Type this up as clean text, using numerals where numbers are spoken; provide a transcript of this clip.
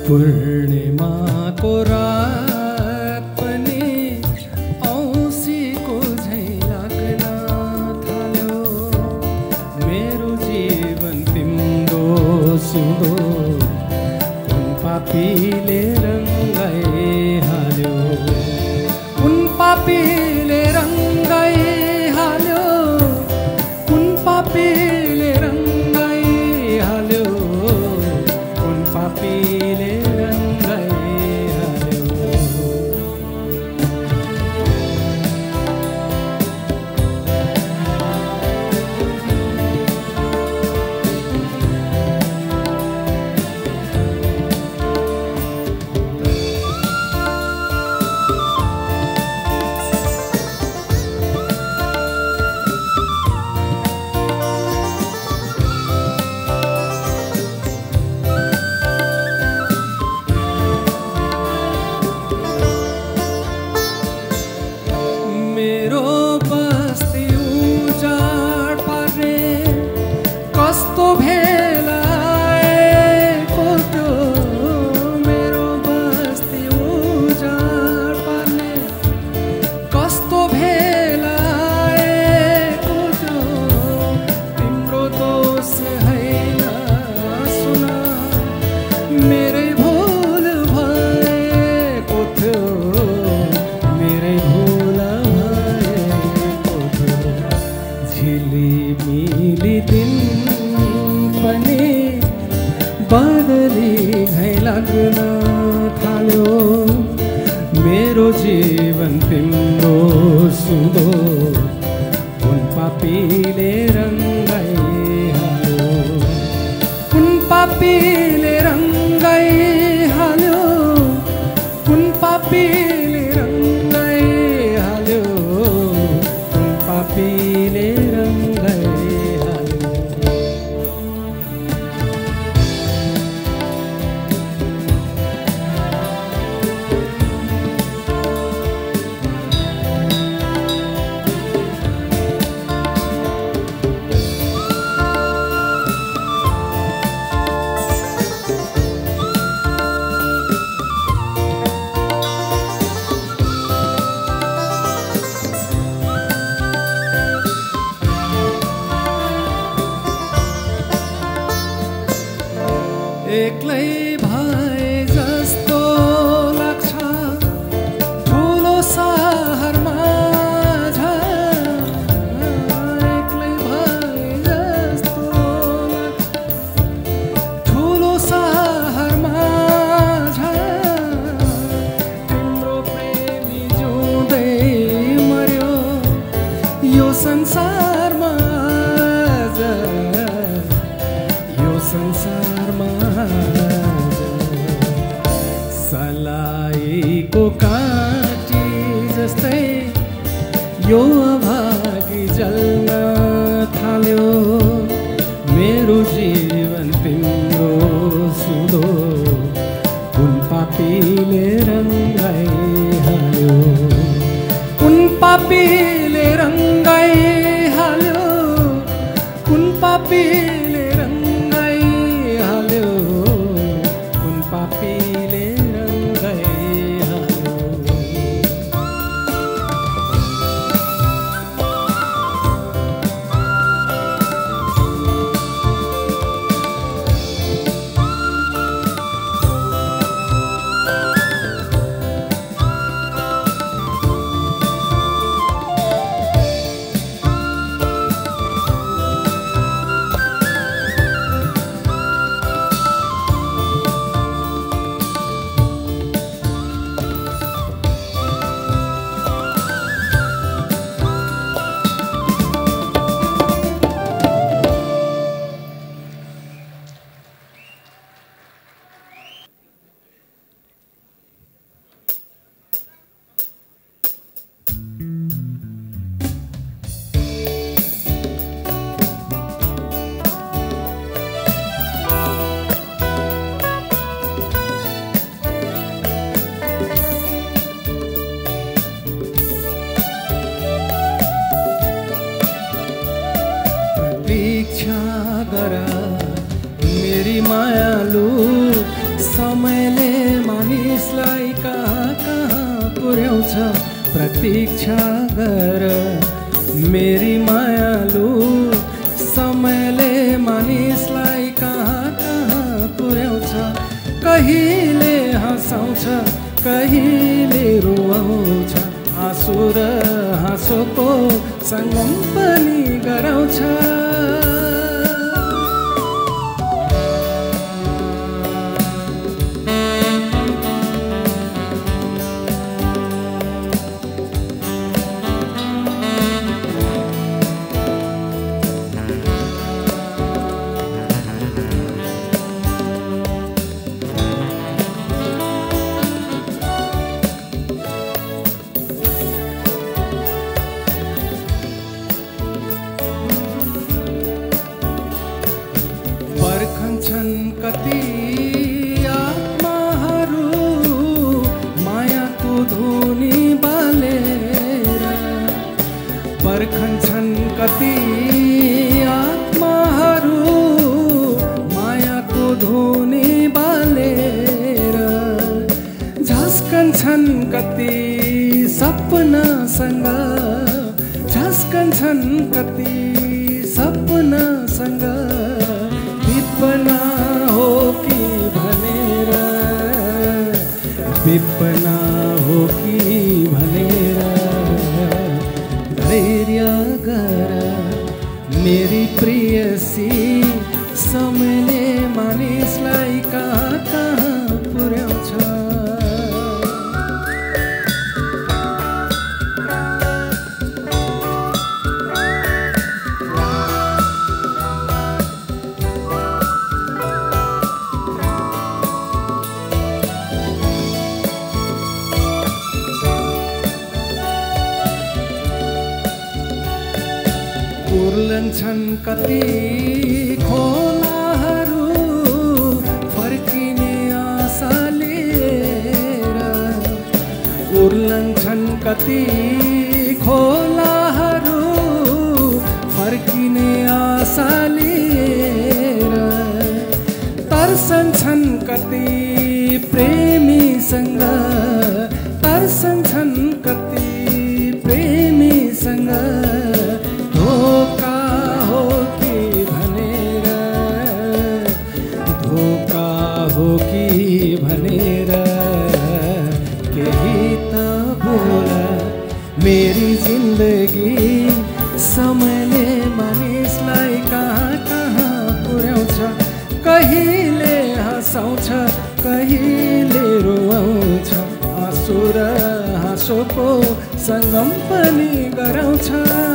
पूर्णिमाको रात पनि औँसीको झैँ लाग्न थाल्यो। मेरो जीवन तिम्रो सुधो कुन पापीले रङ्गाइहाल्यो, कुन पापीले रङ्गाइहाल्यो, कुन पापीले रङ्गाइहाल्यो, कुन पापीले बादली झैँ लाग्न थाल्यो। मेरो जीवन तिम्रो सुधो कुन पापीले रङ्गाइहाल्यो, कुन पापीले रङ्गाइहाल्यो, कुन पापीले रङ्गाइहाल्यो, कुन पापीले एक्लै भए जस्तो लाग्छ ठुलो सहरमा झन्, एक्लै भए जस्तो लाग्छ ठुलो सहरमा झन्। तिम्रो प्रेमी जिउँदै मर्यो यो संसारमा, यो संसारमा सलाइको काँटी जस्तै यो अभागी जल्न थाल्यो। मेरो जीवन तिम्रो सुधो कुन पापीले रङ्गाइहाल्यो, कुन पापीले रङ्गाइहाल्यो, कुन पापीले रङ्गाइहाल्यो, कुन पापीले रङ्गाइहाल्यो। प्रतीक्षा गर मेरी मायालु समयले पुर्याउँछ प्रतीक्षा गर मेरी मायालु समयले मानिसलाई कहाँ कहाँ पुर्याउँछ कहिले हँसाउँछ कहिले रुवाउँछ आँसु र हाँसोको सङ्गम पनि गराउँछ पर्खन्छन् कति आत्माहरू मायाको धुनी बालेर पर्खन्छन् कति आत्माहरू मायाको धुनी बालेर झस्कन्छन् कति सपनासँग झस्कन्छन् कति सपनासँग विपना हो कि भनेर विपना हो कि भनेर धैर्य गर मेरी प्रियसी समयले मानिसलाई कहाँ कहाँ पुर्याउँछ उर्लन्छन् कति खोलाहरू फर्किने आशा लिएर उर्लन्छन् कति खोलाहरू फर्किने आशा लिएर तर्सन्छन् कति प्रेमीसँग तर्सन्छन् कति प्रेमीसँग धोका हो कि भनेर केही त बोल मेरी जिन्दगी समयले मानिसलाई कहाँ कहाँ पुर्याउँछ कहिले हँसाउँछ कहिले रुवाउँछ आँसु र हाँसोको सङ्गम पनि गराउँछ